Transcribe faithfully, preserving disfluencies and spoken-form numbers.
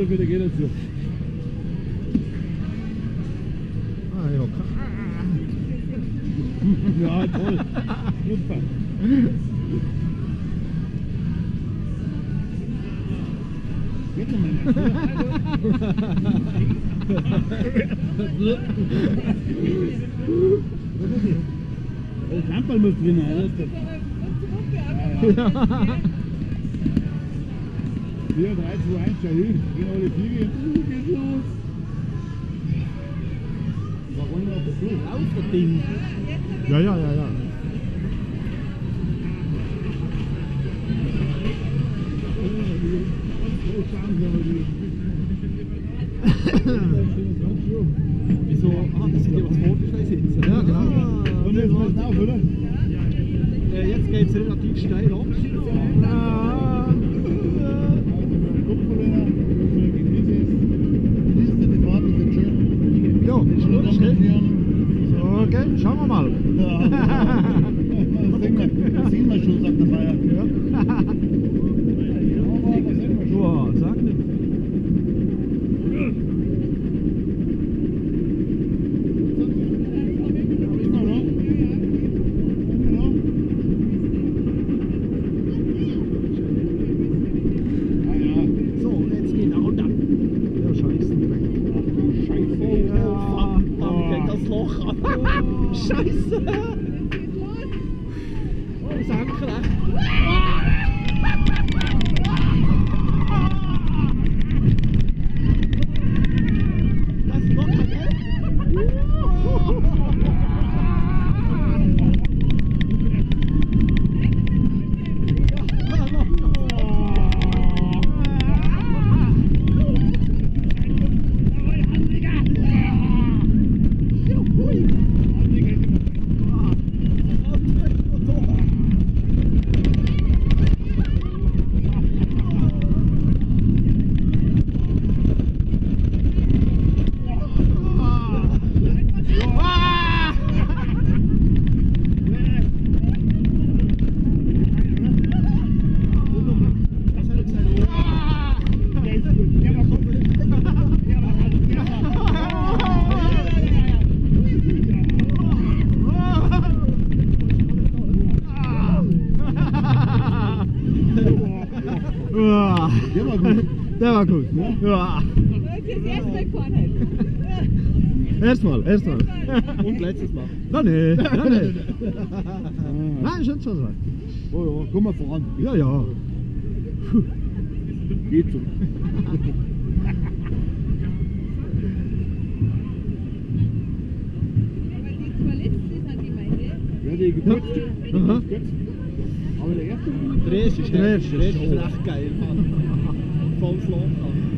dafür, der geht dazu. Ah, ja. Ja, toll. Super. Geht nochmal nicht. Das Lamperl muss drin sein. vier, drei, zwei, eins, schau hin. Gehen alle Fliege. Geht los. Warum noch das Fluch? Auf das Ding. Ja, ja, ja, ja. Wieso? Ah, das sind ja was vorgestellt sitzen. Ja, genau. Und jetzt muss es auf, oder? Äh, jetzt geht es relativ steil ab. Ja, okay, schauen wir mal. Das sehen wir schon, sagt der Bayer. Ja. Ja, sag nicht. So, jetzt geht er runter. Ja, scheiße. Oh, verdammt, geht das Loch ab. Scheiße! Oh, senkrecht. Das Loch hat Der war gut. Der war gut. Ja. Erstmal, erstmal. und letztes Mal. Nein, nee, nein, nee. Nein, schon so. Oh ja, komm mal voran. Ja, ja. Geht so. Ja, die geputzt. Ja. Aha. Aber der erste. Der erste ist Der erste der erste ist ist recht geil, Mann. Volles Loch.